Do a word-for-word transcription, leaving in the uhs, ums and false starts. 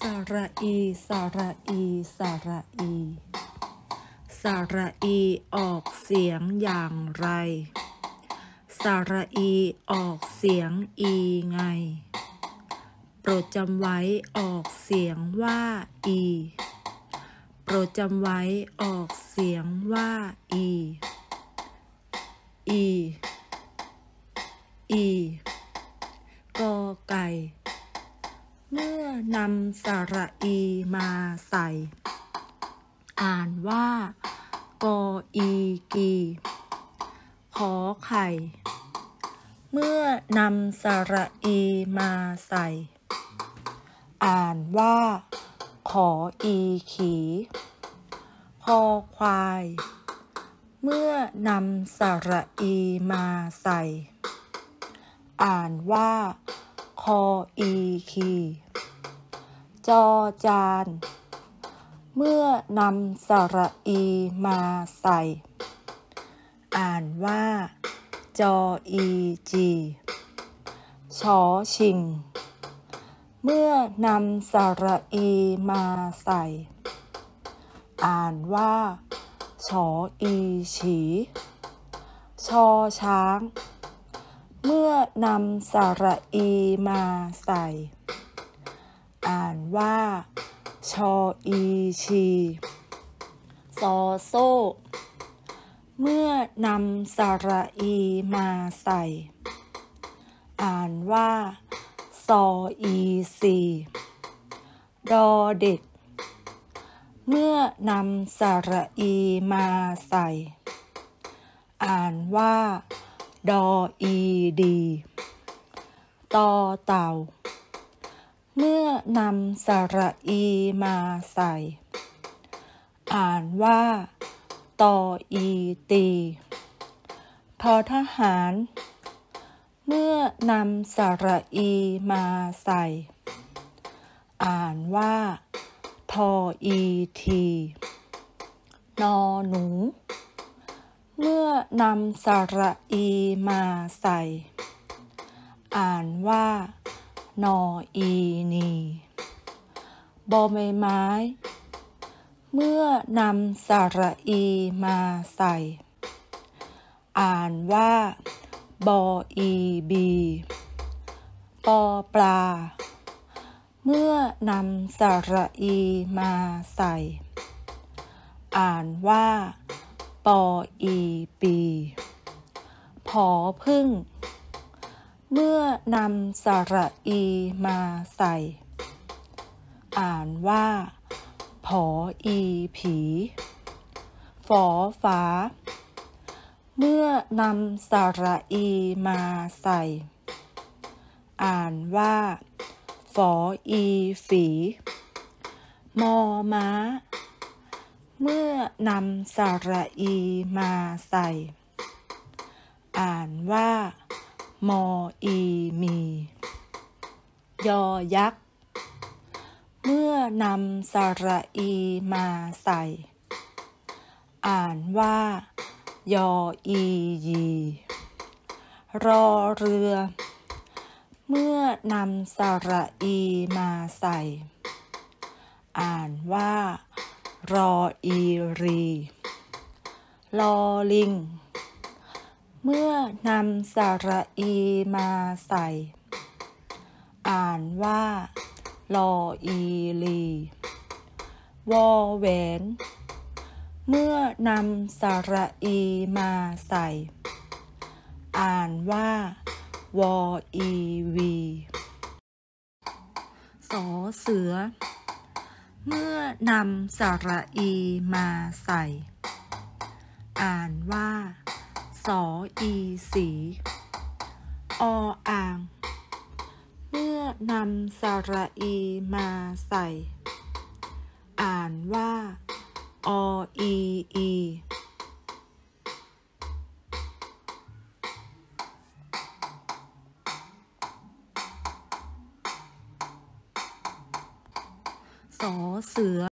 สระอีสระอีสระอีสระอีออกเสียงอย่างไรสระอีออกเสียงอีไงโปรดจำไว้ออกเสียงว่าอีโปรดจำไว้ออกเสียงว่าอีอีอีกอไก่เมื่อนำสระอีมาใส่อ่านว่ากออีกีขอไข่เมื่อนำสระอีมาใส่อ่านว่าขออีขีคอควายเมื่อนำสระอีมาใส่อ่านว่าคออีคีจอจานเมื่อนำสระอีมาใส่อ่านว่าจออีจีชอชิงเมื่อนำสระอีมาใส่อ่านว่าชออีฉีชอช้างเมื่อนำสระอีมาใส่อ่านว่าชออีชีซอโซ่เมื่อนำสระอีมาใส่อ่านว่าซออีซีดอเด็กเมื่อนำสระอีมาใส่อ่านว่าดออีดีตอเต่าเมื่อนำสระอีมาใส่อ่านว่าตออีตีทอทหารเมื่อนำสระอีมาใส่อ่านว่าทออีทีนอหนูเมื่อนำสระอีมาใส่อ่านว่านออีนีบอใบไม้เมื่อนำสระอีมาใส่อ่านว่าบออีบีปอปลาเมื่อนำสระอีมาใส่อ่านว่าปออีปีผอพึ่งเมื่อนำสระอีมาใส่อ่านว่าผออีผีฝอฝาเมื่อนำสระอีมาใส่อ่านว่าฝออีฝีมอม้าเมื่อนำสระอีมาใส่อ่านว่ามออีมียอยักษ์เมื่อนำสระอีมาใส่อ่านว่ายออียีรอเรือเมื่อนำสระอีมาใส่อ่านว่ารออีรีลอลิงเมื่อนำสระอีมาใส่อ่านว่ารออีลีวอแหวนเมื่อนำสระอีมาใส่อ่านว่าวออีวีสอเสือเมื่อนำสระอีมาใส่อ่านว่าสออีสีออ่างเมื่อนำสระอีมาใส่อ่านว่าออีอีสอเสือ